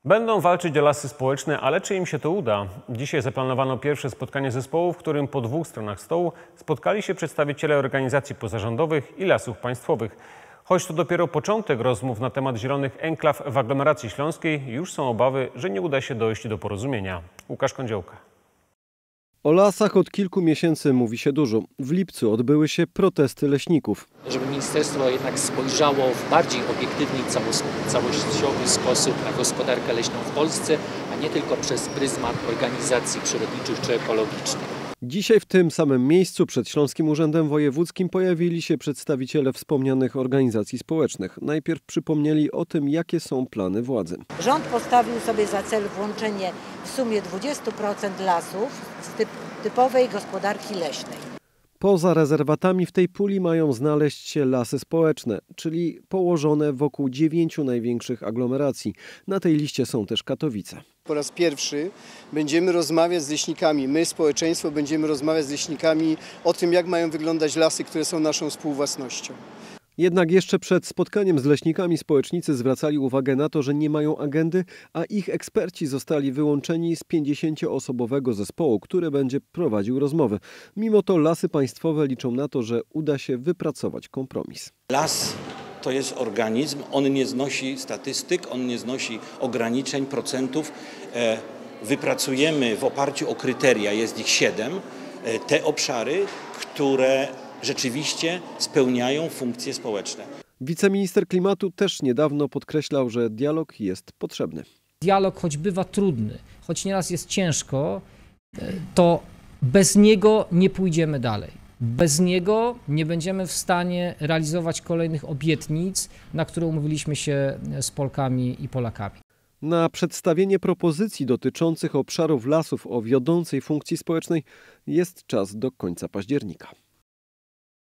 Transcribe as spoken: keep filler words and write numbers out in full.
Będą walczyć o lasy społeczne, ale czy im się to uda? Dzisiaj zaplanowano pierwsze spotkanie zespołu, w którym po dwóch stronach stołu spotkali się przedstawiciele organizacji pozarządowych i lasów państwowych. Choć to dopiero początek rozmów na temat zielonych enklaw w aglomeracji śląskiej, już są obawy, że nie uda się dojść do porozumienia. Łukasz Kądziołka. O lasach od kilku miesięcy mówi się dużo. W lipcu odbyły się protesty leśników. Żeby ministerstwo jednak spojrzało w bardziej obiektywny i całościowy sposób na gospodarkę leśną w Polsce, a nie tylko przez pryzmat organizacji przyrodniczych czy ekologicznych. Dzisiaj w tym samym miejscu przed Śląskim Urzędem Wojewódzkim pojawili się przedstawiciele wspomnianych organizacji społecznych. Najpierw przypomnieli o tym, jakie są plany władzy. Rząd postawił sobie za cel włączenie w sumie dwudziestu procent lasów z typ, typowej gospodarki leśnej. Poza rezerwatami w tej puli mają znaleźć się lasy społeczne, czyli położone wokół dziewięciu największych aglomeracji. Na tej liście są też Katowice. Po raz pierwszy będziemy rozmawiać z leśnikami, my, społeczeństwo, będziemy rozmawiać z leśnikami o tym, jak mają wyglądać lasy, które są naszą współwłasnością. Jednak jeszcze przed spotkaniem z leśnikami społecznicy zwracali uwagę na to, że nie mają agendy, a ich eksperci zostali wyłączeni z pięćdziesięcioosobowego zespołu, który będzie prowadził rozmowy. Mimo to lasy państwowe liczą na to, że uda się wypracować kompromis. Las to jest organizm, on nie znosi statystyk, on nie znosi ograniczeń, procentów. Wypracujemy w oparciu o kryteria, jest ich siedem, te obszary, które rzeczywiście spełniają funkcje społeczne. Wiceminister klimatu też niedawno podkreślał, że dialog jest potrzebny. Dialog, choć bywa trudny, choć nieraz jest ciężko, to bez niego nie pójdziemy dalej. Bez niego nie będziemy w stanie realizować kolejnych obietnic, na które umówiliśmy się z Polkami i Polakami. Na przedstawienie propozycji dotyczących obszarów lasów o wiodącej funkcji społecznej jest czas do końca października.